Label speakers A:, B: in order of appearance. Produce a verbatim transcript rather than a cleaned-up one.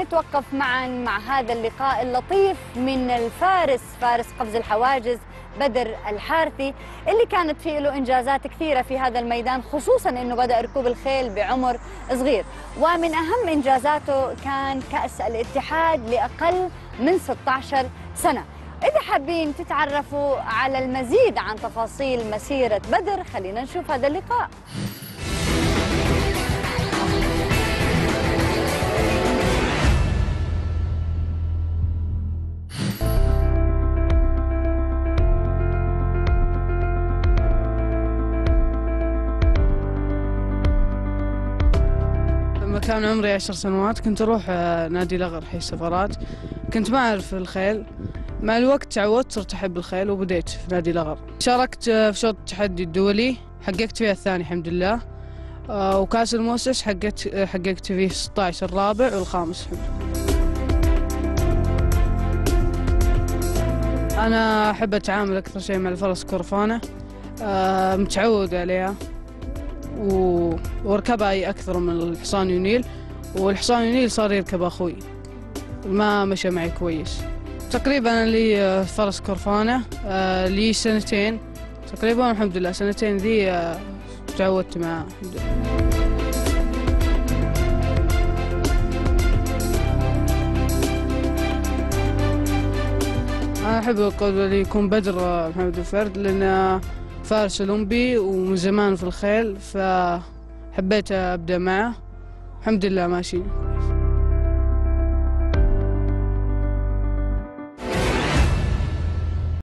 A: نتوقف معا مع هذا اللقاء اللطيف من الفارس فارس قفز الحواجز بدر الحارثي، اللي كانت فيه له إنجازات كثيرة في هذا الميدان، خصوصا أنه بدأ ركوب الخيل بعمر صغير. ومن أهم إنجازاته كان كأس الاتحاد لأقل من ستة عشر سنة. إذا حابين تتعرفوا على المزيد عن تفاصيل مسيرة بدر، خلينا نشوف هذا اللقاء.
B: لما كان عمري عشر سنوات كنت أروح نادي لغر حي السفارات. كنت ما أعرف الخيل، مع الوقت تعودت صرت أحب الخيل وبديت في نادي لغر. شاركت في شوط التحدي الدولي، حققت فيها الثاني الحمد لله، وكاس المؤسس حققت حققت فيه ستة عشر الرابع والخامس. أنا أحب أتعامل أكثر شيء مع الفرس كرفانة، متعود عليها واركبها أكثر من الحصان يونيل، والحصان يونيل صار يركب أخوي ما مشى معي كويس. تقريبا أنا لي فرس كرفانة لي سنتين تقريبا، الحمد لله سنتين ذي تعودت معه الحمد لله. أنا أحب القدوة اللي يكون بدر محمد الفرد، لأنه فارس أولمبي ومن زمان في الخيل، فحبيت أبدأ معه الحمد لله ماشي.